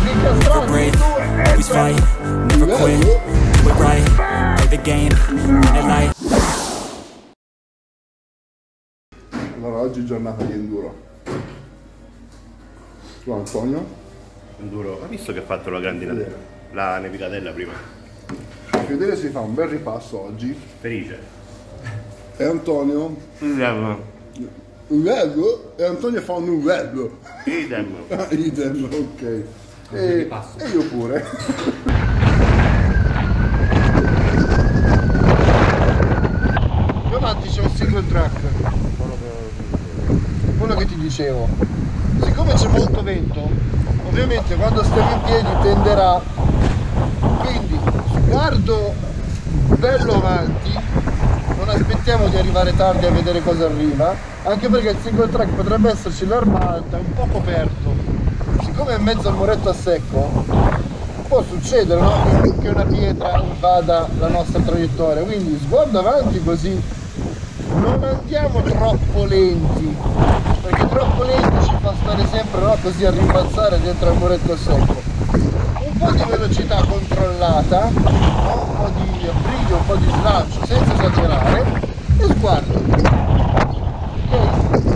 Never break, always fight, never quit, do it right, play the game, win it light. Allora, oggi è giornata di enduro. Tu Antonio? Enduro, hai visto che ha fatto la grandinatella? La nevicatella prima. Fedele si fa un bel ripasso oggi. Felice. E Antonio? Uvello? E Antonio fa un uvello. Idem. Idem, ok. E io pure. Più avanti c'è un single track. Quello che ti dicevo. Siccome c'è molto vento, ovviamente quando stiamo in piedi tenderà. Quindi sguardo bello avanti, non aspettiamo di arrivare tardi a vedere cosa arriva, anche perché il single track potrebbe esserci l'arma alta, un po' coperto. Siccome è in mezzo al muretto a secco, può succedere, no? Che una pietra invada la nostra traiettoria, quindi sguardo avanti così non andiamo troppo lenti, perché troppo lenti ci fa stare sempre, no? Così a rimbalzare dentro al muretto a secco. Un po' di velocità controllata, no? Un po' di abbrivio, un po' di slancio senza esagerare e sguardo. Ok?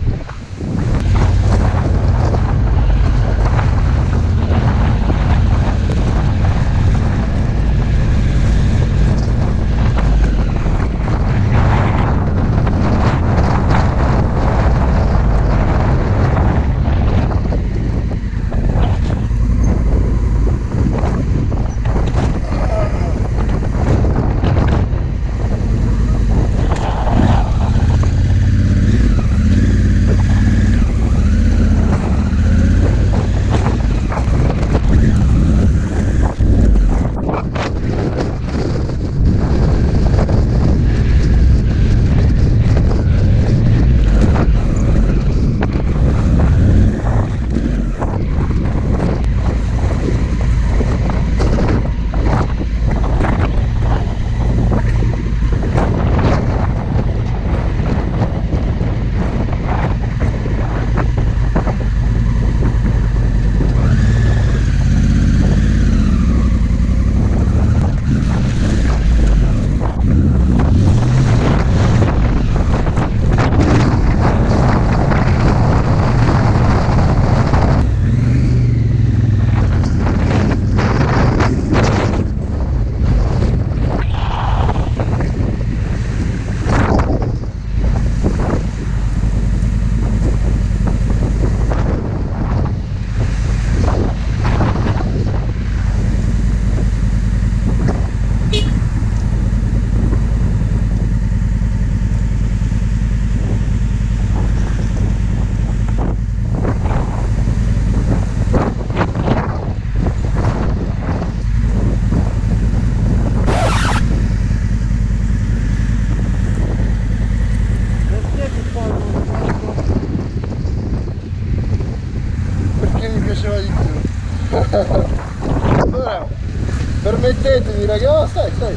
Allora, permettetemi ragazzi, stai.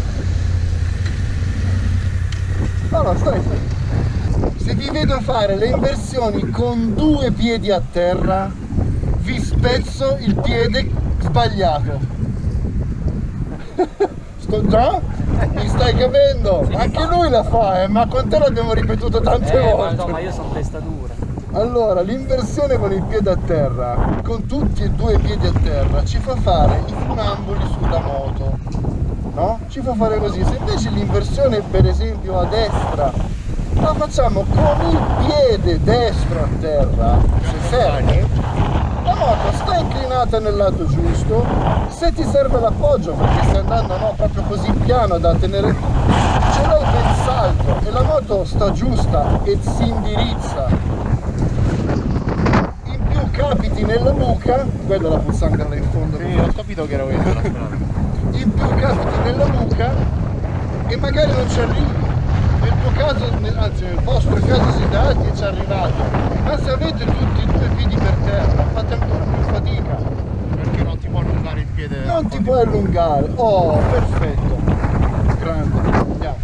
No, stai. Se vi vedo fare le inversioni con 2 piedi a terra, vi spezzo il piede sbagliato. Sto già? Mi stai capendo? Anche lui la fa, ma con te l'abbiamo ripetuto tante volte. No, ma io sono testa dura. Allora, l'inversione con il piede a terra, con tutti e 2 i piedi a terra, ci fa fare i funamboli sulla moto, no? Ci fa fare così. Se invece l'inversione, per esempio, a destra, la facciamo con il piede destro a terra, se serve, la moto sta inclinata nel lato giusto, se ti serve l'appoggio, perché stai andando, no, proprio così piano da tenere, ce l'hai ben salto e la moto sta giusta e si indirizza. Capiti nella buca, quella la pozzanghera là in fondo. Sì, ho capito che era quella. In più capiti nella buca e magari non ci arrivi. Nel tuo caso, anzi nel vostro caso siete alti e ci arrivate. Ma se avete tutti e 2 piedi per terra, fate ancora più fatica. Perché non ti può allungare il piede? Non ti puoi allungare. Oh, perfetto. Grande. Andiamo.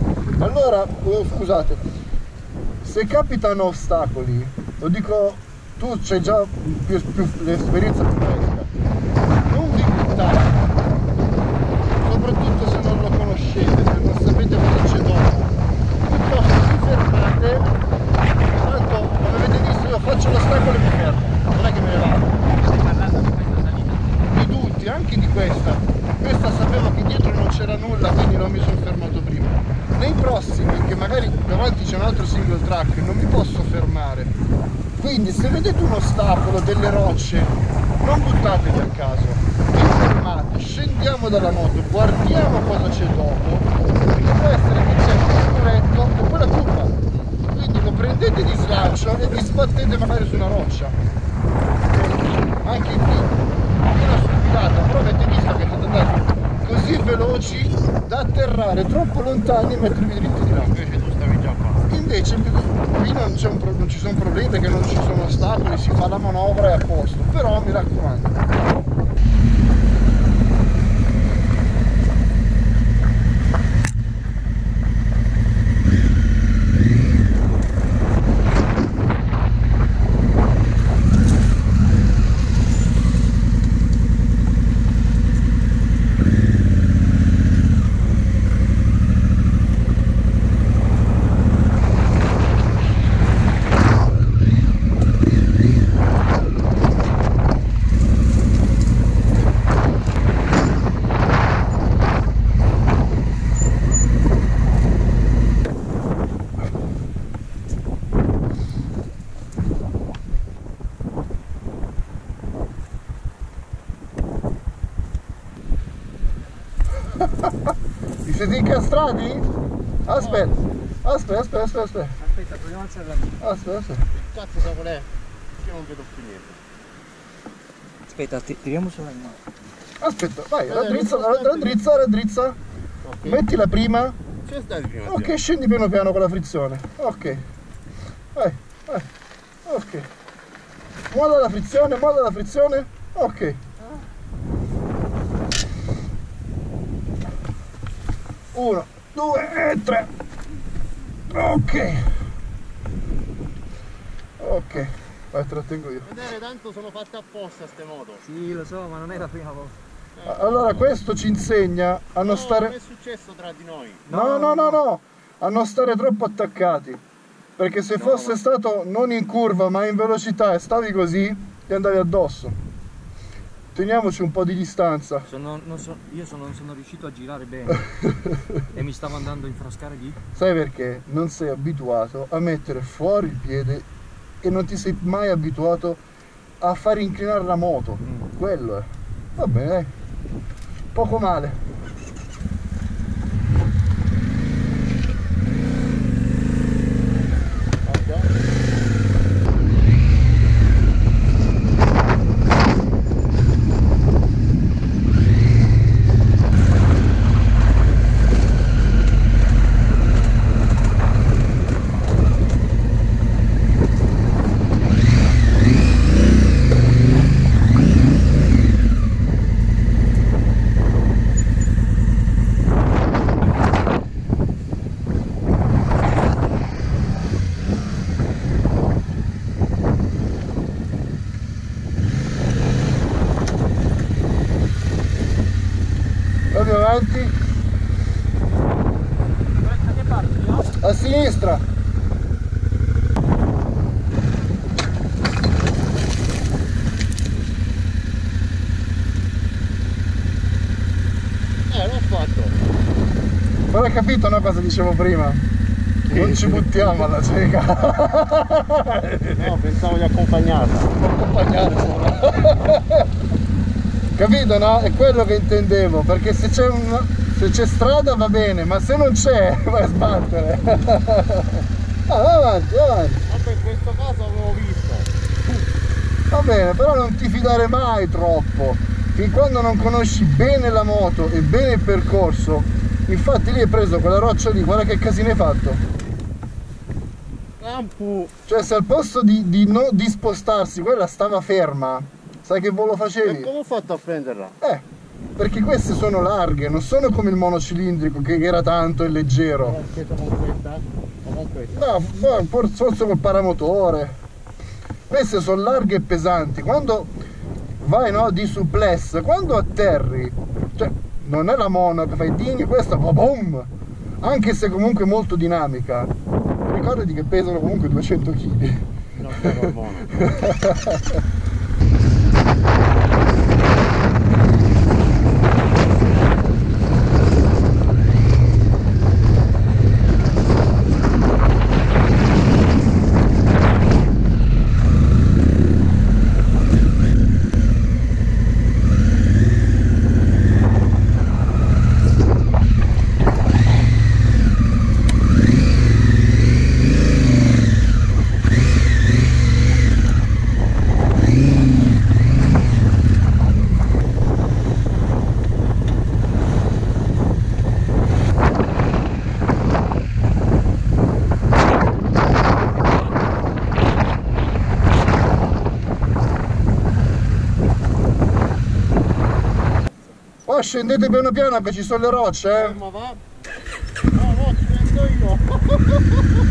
Allora, scusate, se capitano ostacoli, lo dico tu c'hai già l'esperienza più fresca, non vi buttate, soprattutto se non lo conoscete, se non sapete cosa c'è dopo, piuttosto vi fermate, tanto come avete visto io faccio l'ostacolo e mi fermo, non è che me ne vado. Stai parlando di questa salita? Di tutti, anche di questa sapevo che dietro non c'era nulla, quindi non mi sono fermato prima. Nei prossimi, che magari davanti c'è un altro single track, non mi posso fermare, quindi se vedete un ostacolo, delle rocce, non buttatevi a caso, vi fermate, scendiamo dalla moto, guardiamo cosa c'è dopo, perché può essere che c'è un muretto e poi la curva, quindi lo prendete di slancio e vi sbattete magari su una roccia. Anche qui una stupidata, però avete visto che siete andati così veloci da atterrare troppo lontani e mettervi dritti di là. Invece tu stavi già qua. Invece qui non ci sono problemi perché non ci sono ostacoli, si fa la manovra e è a posto, però mi raccomando. Vi siete incastrati? Aspetta, aspetta. Aspetta, proviamo a alzare la mia. Aspetta. Che cazzo sa qual è? Io non vedo più niente. Aspetta, tiriamo sulla mia. Aspetta, vai, raddrizza. Okay. Metti la prima. C'è stati prima. Ok, scendi piano piano con la frizione. Ok. Vai. Ok. Molla la frizione. Ok. 1, 2 e 3. Ok. Vai, trattengo io. Vedere, tanto sono fatte apposta ste moto. Sì, lo so, ma non è la prima volta. Allora questo ci insegna a non stare... Non è successo tra di noi. No, a non stare troppo attaccati, perché se fosse stato non in curva ma in velocità e stavi così, ti andavi addosso. Teniamoci un po' di distanza. Io non sono riuscito a girare bene e mi stavo andando a infrascare di... Sai perché? Non sei abituato a mettere fuori il piede e non ti sei mai abituato a far inclinare la moto. Quello è. Va bene, dai. Poco male. Vado avanti. Da che parte, no? A sinistra. L'ho fatto. Però hai capito, no, cosa dicevo prima? Non ci buttiamo alla cieca. No, pensavo di accompagnarla. Capito, no? È quello che intendevo, perché se c'è strada va bene, ma se non c'è vai a sbattere. Avanti. Vabbè, in questo caso avevo visto. Va bene, però non ti fidare mai troppo, fin quando non conosci bene la moto e bene il percorso. Infatti lì hai preso quella roccia lì, guarda che casino hai fatto. Cioè se al posto di spostarsi quella stava ferma, sai che volo facevi? E come ho fatto a prenderla? Perché queste sono larghe, non sono come il monocilindrico che era tanto e leggero. Aspetta con questa? O con questa? No, forse col paramotore. queste sono larghe e pesanti, quando vai, no, di suplex, quando atterri, cioè non è la mono che fai ding, questa boom, anche se comunque molto dinamica, ricordati che pesano comunque 200 kg. Non sono la mono. Oh, scendete piano piano che ci sono le rocce, eh? Ma va? No, no, ci prendo io.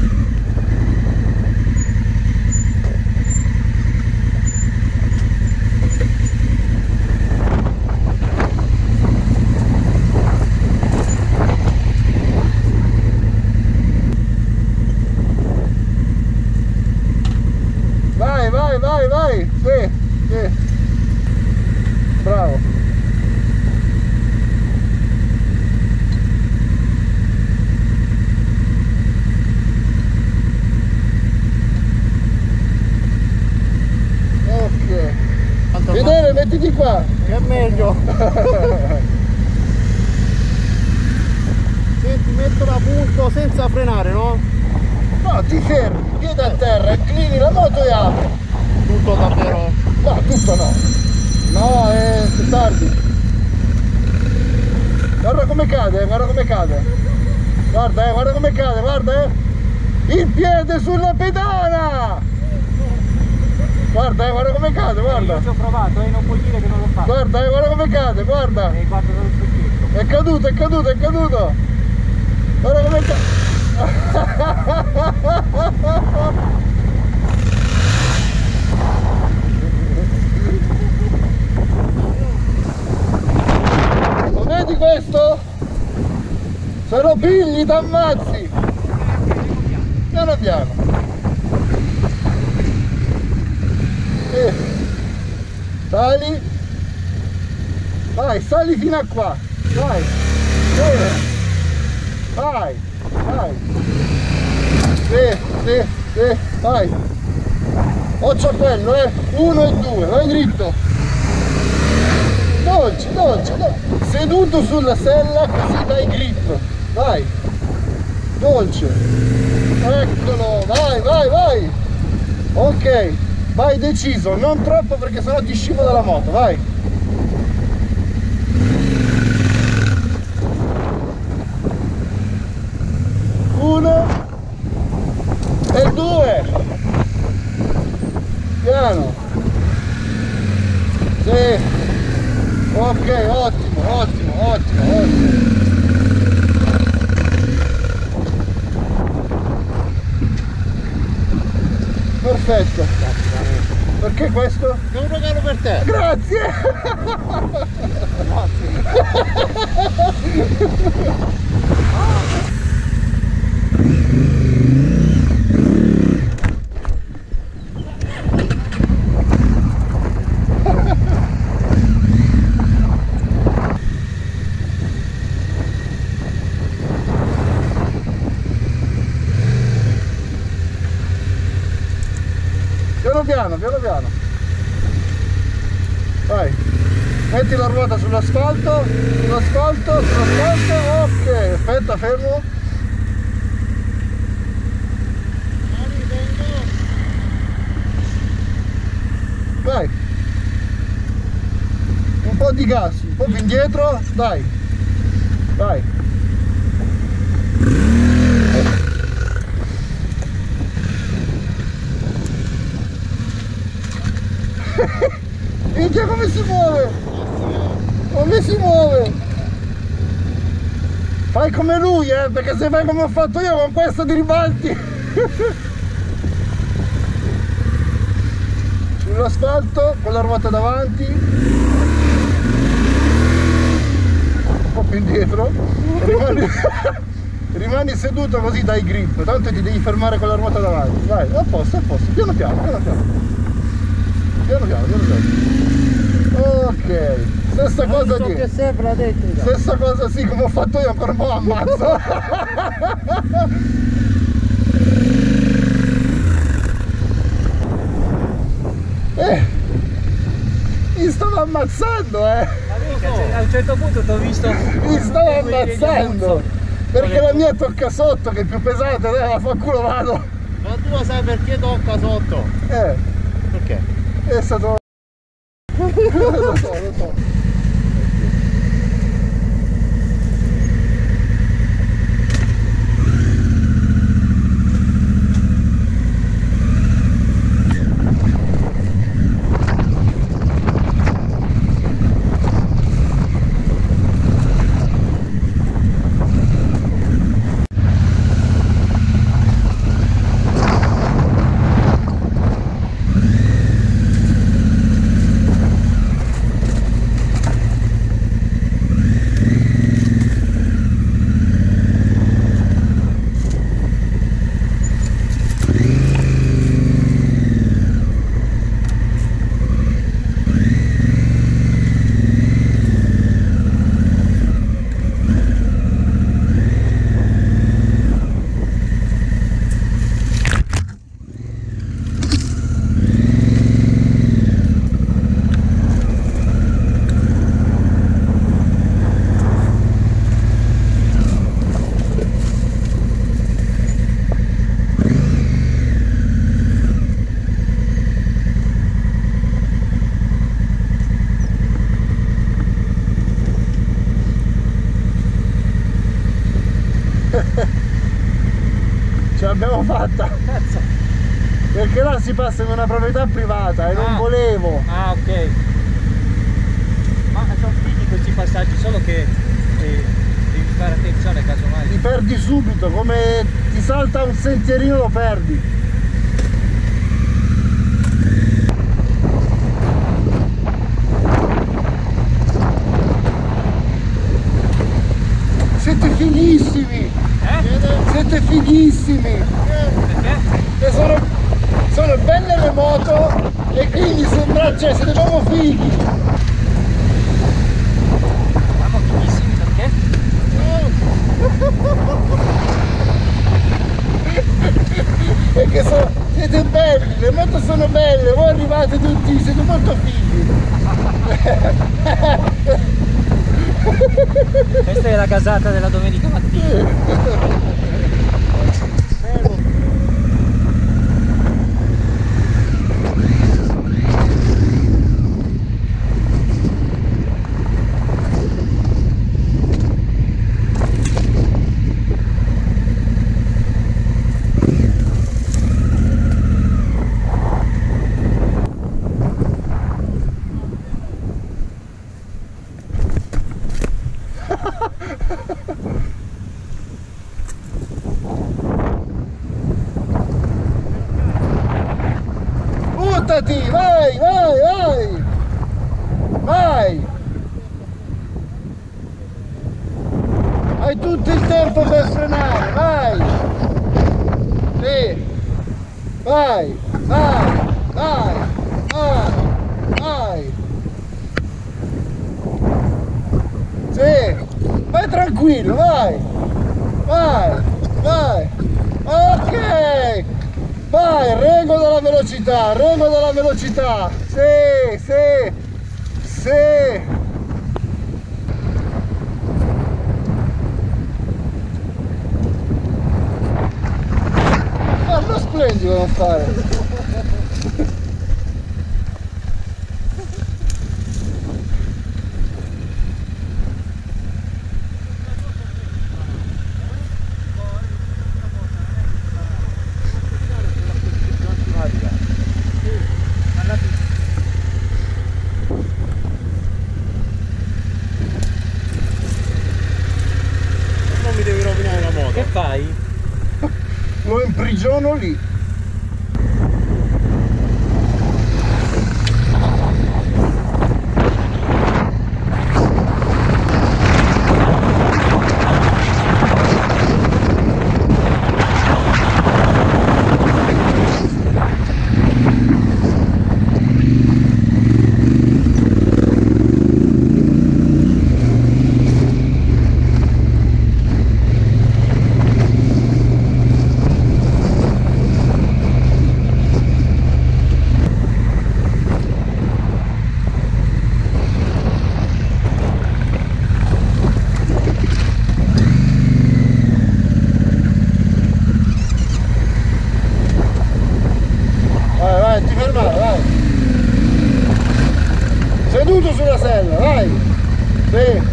Vai, vai, vai, vai! Sì, sì. Bravo. Ok. Fedele, mettiti qua. Che è meglio. Senti, mettola a punto senza frenare, no? No, ti fermi, piede a terra, inclini la moto e apri. Tutto davvero. No, tutto no. No, è tardi. Guarda come cade, guarda come cade. Guarda come cade, guarda, il piede sulla pedana. Guarda come cade, guarda. Io ci ho provato, non puoi dire che non l'ho fatto. Guarda come cade, guarda. Guarda dallo specchietto. È caduto, è caduto, è caduto. Guarda come cade. Lo vedi questo? Se lo pigli t'ammazzi. Piano piano. Sali. Vai, sali fino a qua. Vai. Vai. Vai. Sì, vai. Occhio a quello, 1 e 2, vai dritto. Dolce. Seduto sulla sella così dai grip. Vai. Dolce. Eccolo, vai. Ok, vai deciso, non troppo perché sennò ti scivola la moto, vai. E 2. Piano. Sì. Ok, ottimo. Perfetto. Perché questo? È un regalo per te. Grazie. Piano. Vai. Metti la ruota sull'asfalto. Ok, aspetta, fermo. Vai. Un po' di gas, un po' più indietro, dai. Vai. Minchia, come si muove? Fai come lui, perché se fai come ho fatto io con questo ti ribalti. sull'asfalto con la ruota davanti, un po' più indietro, rimani seduto così dai grip, tanto ti devi fermare con la ruota davanti. Vai, a posto, piano piano. Ok, stessa cosa dietro. Stessa cosa sì, come ho fatto io, ancora un po' ammazzo. Mi stavo ammazzando, A un certo punto ti ho visto. Mi stavo ammazzando. Perché la mia tocca sotto, che è più pesante, dai, fa culo vado. Ma tu lo sai perché tocca sotto? Perché? È stato... lo so. Ce l'abbiamo fatta! Cazzo! Perché là si passa in una proprietà privata e non volevo! Ah, ok! Ma sono figli questi passaggi, solo che devi fare attenzione casomai. Li perdi subito, come ti salta un sentierino lo perdi! Siete fighissimi! Siete fighissimi! Perché? E sono belle le moto e quindi sembra, cioè siete proprio fighi! Siamo fighissimi perché? Perché siete belli, le moto sono belle, voi arrivate tutti, siete molto fighi! Questa è la casata della domenica mattina. Buttati, vai, vai, vai! Vai! Hai tutto il tempo per frenare, vai! Sì! Vai, vai, vai, vai, vai! Sì! Vai tranquillo, vai! Vai, vai! Ok! Vai, regolo della velocità, regolo della velocità! Sì, sì, sì! Fallo splendido non fare! Che fai? Lo imprigiono lì. la sella, vai! Sì.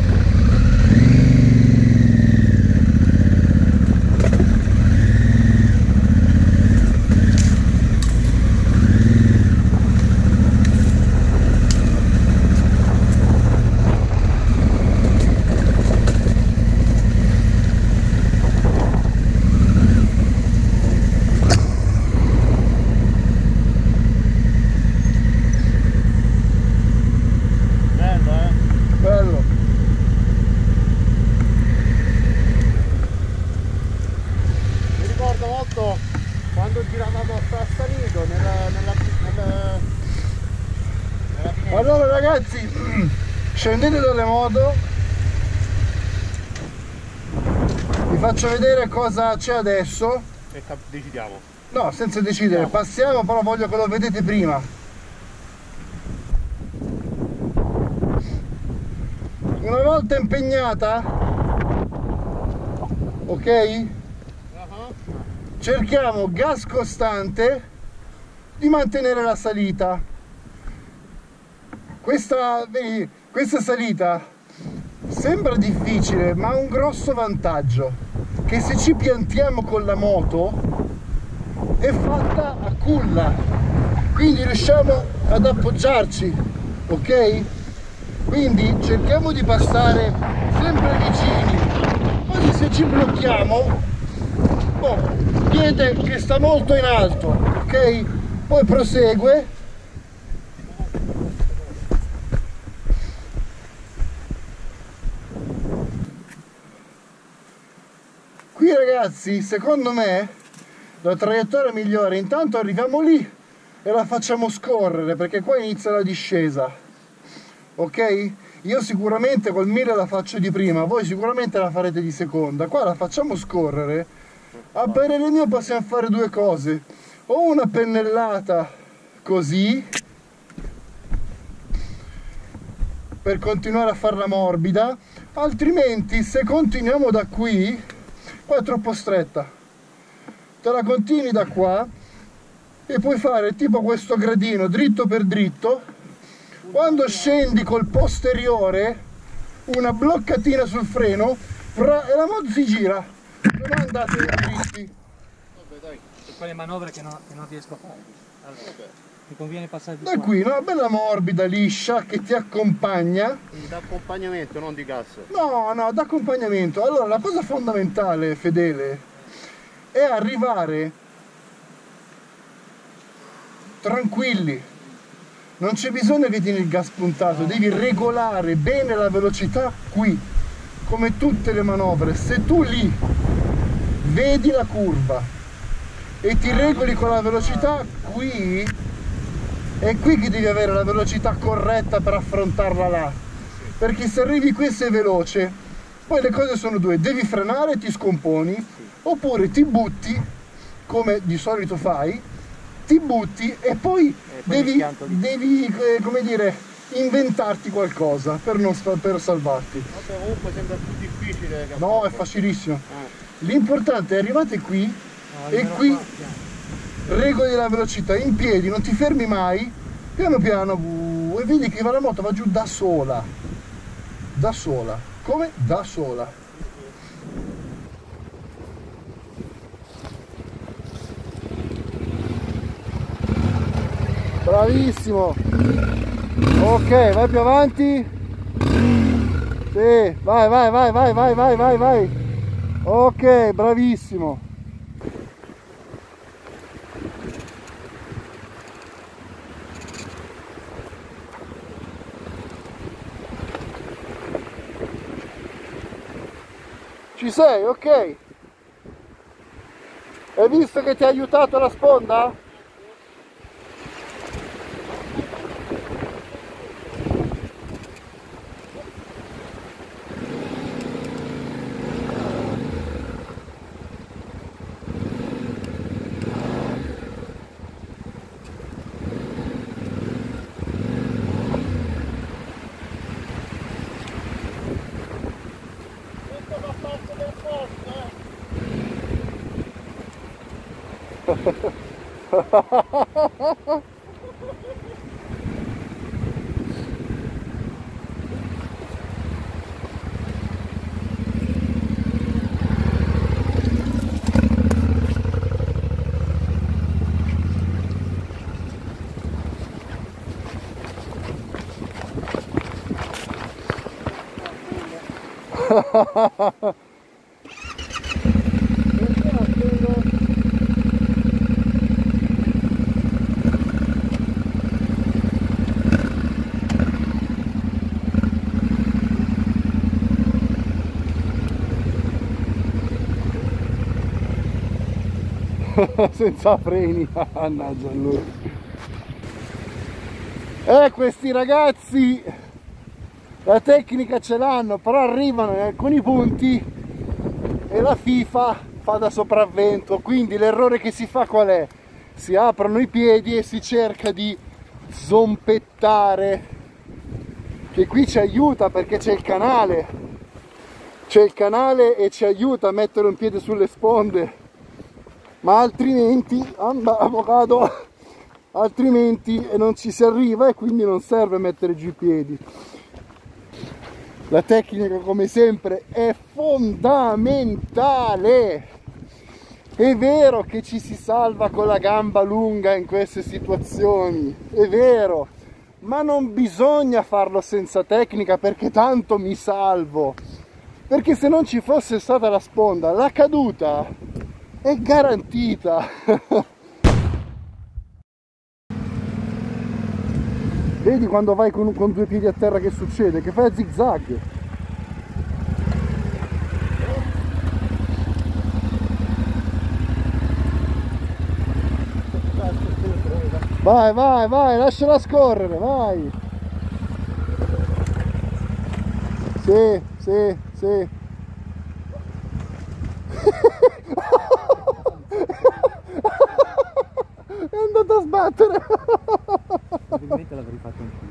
Bello. Mi ricordo molto quando giravamo a Frassalito nella finestra. Allora ragazzi, scendete dalle moto, vi faccio vedere cosa c'è adesso. E decidiamo. No, senza decidere, passiamo, però voglio che lo vedete prima. Una volta impegnata, ok? Cerchiamo gas costante di mantenere la salita. Questa salita sembra difficile, ma ha un grosso vantaggio, che se ci piantiamo con la moto è fatta a culla, quindi riusciamo ad appoggiarci, ok? Quindi cerchiamo di passare sempre vicini, così se ci blocchiamo, vedete che sta molto in alto, ok? Poi prosegue. Qui ragazzi, secondo me, la traiettoria migliore, intanto arriviamo lì e la facciamo scorrere, perché qua inizia la discesa. Ok? Io sicuramente col 1000 la faccio di prima, voi sicuramente la farete di seconda. Qua la facciamo scorrere. A parere mio possiamo fare due cose: o una pennellata così per continuare a farla morbida, altrimenti se continuiamo da qui, qua è troppo stretta, te la continui da qua e puoi fare tipo questo gradino dritto per dritto. Quando scendi col posteriore, una bloccatina sul freno e la moto si gira, se no andate dritti. Vabbè dai, per quelle manovre che non riesco a fare. Allora, mi conviene passare di Da qua. qui una bella morbida, liscia, che ti accompagna. Quindi da accompagnamento, non di gas. No, d'accompagnamento. Allora, la cosa fondamentale, Fedele, è arrivare tranquilli. Non c'è bisogno che tieni il gas puntato, devi regolare bene la velocità qui, come tutte le manovre. Se tu lì vedi la curva e ti regoli con la velocità qui, è qui che devi avere la velocità corretta per affrontarla là. Perché se arrivi qui e sei veloce, poi le cose sono due: devi frenare e ti scomponi, oppure ti butti, come di solito fai, ti butti e poi devi come dire, inventarti qualcosa per salvarti. Vabbè, comunque sembra più difficile che No, è facilissimo. L'importante è arrivate qui e qui regoli la velocità in piedi, non ti fermi mai, piano piano, e vedi che la moto va giù da sola. Da sola. Come? Da sola. Bravissimo. Ok, vai più avanti. Sì, vai. Ok, bravissimo. Ci sei, ok. Hai visto che ti ha aiutato la sponda? Senza freni, mannaggia lui. Questi ragazzi la tecnica ce l'hanno, però arrivano in alcuni punti e la FIFA fa da sopravvento. Quindi l'errore che si fa qual è? Si aprono i piedi e si cerca di zompettare, che qui ci aiuta perché c'è il canale e ci aiuta a mettere un piede sulle sponde. Ma altrimenti, avvocato, altrimenti non ci si arriva e quindi non serve mettere giù i piedi. La tecnica, come sempre, è fondamentale. È vero che ci si salva con la gamba lunga in queste situazioni, è vero, ma non bisogna farlo senza tecnica, perché tanto mi salvo. Perché se non ci fosse stata la sponda, la caduta è garantita. Vedi quando vai con due piedi a terra che succede? Che fai a zigzag. Vai, vai, vai, lasciala scorrere, vai. Sì, sì, sì. È andato a sbattere. Probabilmente l'avrei fatto anch'io.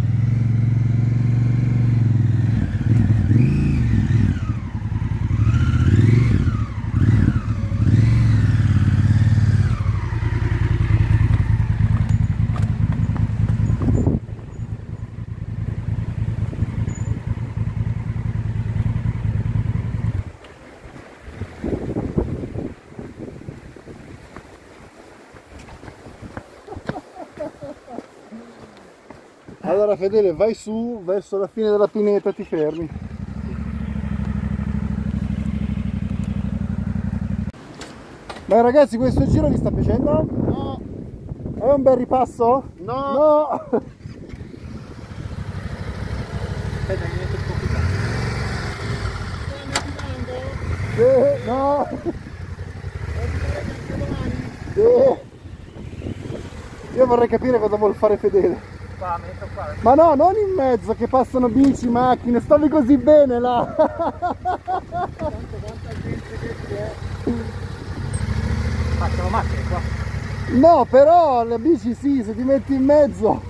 Allora Fedele, vai su, verso la fine della pineta ti fermi. Ma ragazzi, questo giro vi sta piacendo? No. È un bel ripasso? No. No. Aspetta, mi metto un po' più Sì, no. Sì. Io vorrei capire cosa vuol fare Fedele. qua, metto qua. Ma no, non in mezzo che passano bici, macchine, stavi così bene là. Quanta gente che c'è. Passano macchine qua. No, però le bici sì, se ti metti in mezzo.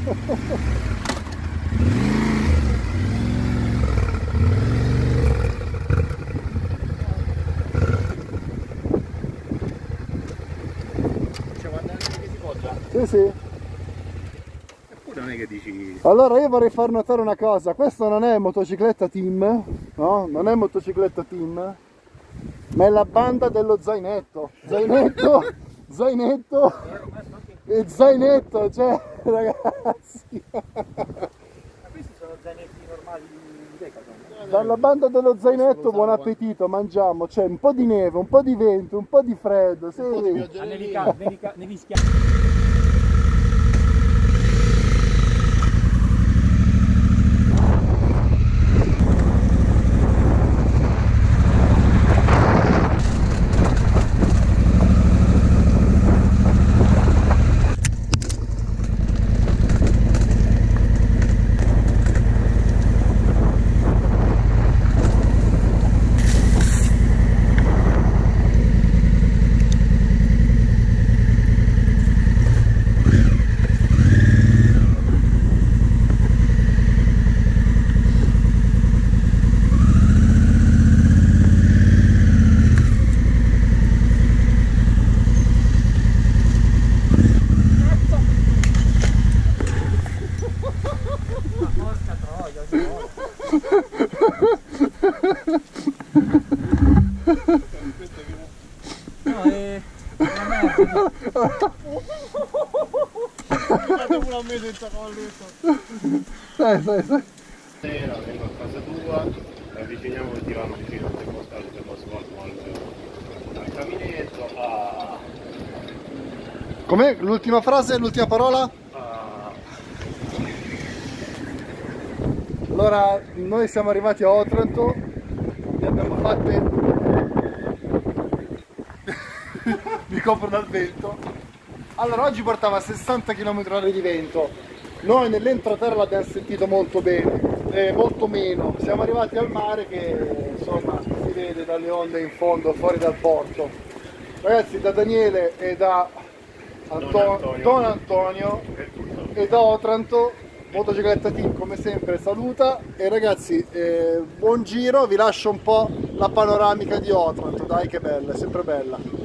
Cioè, guarda anche che si poggia. Sì, sì. Eppure non è che dici... Allora io vorrei far notare una cosa, questo non è motocicletta team, no? Non è motocicletta team, ma è la banda dello zainetto. Zainetto, zainetto e zainetto, cioè ragazzi. Ma questi sono zainetti normali di Decathlon. Dalla banda dello zainetto buon appetito, mangiamo, c'è un po' di neve, un po' di vento, un po' di freddo, sì. Nevischia. No, è una merda. Fate pure a me senza colletto. Sai. Sera, vengo a casa tua, avviciniamo il divano vicino al termosvolto al caminetto. Com'è l'ultima frase, l'ultima parola? Allora, noi siamo arrivati a Otranto, ne abbiamo fatte, mi copro dal vento. Allora, oggi portava 60 km/h di vento, noi nell'entroterra l'abbiamo sentito molto bene, molto meno. Siamo arrivati al mare che insomma si vede dalle onde in fondo, fuori dal porto. Ragazzi, da Daniele e da Don Antonio e da Otranto, Motocicletta Team come sempre saluta. E ragazzi, buon giro, vi lascio un po' la panoramica di Otranto, dai che bella, è sempre bella.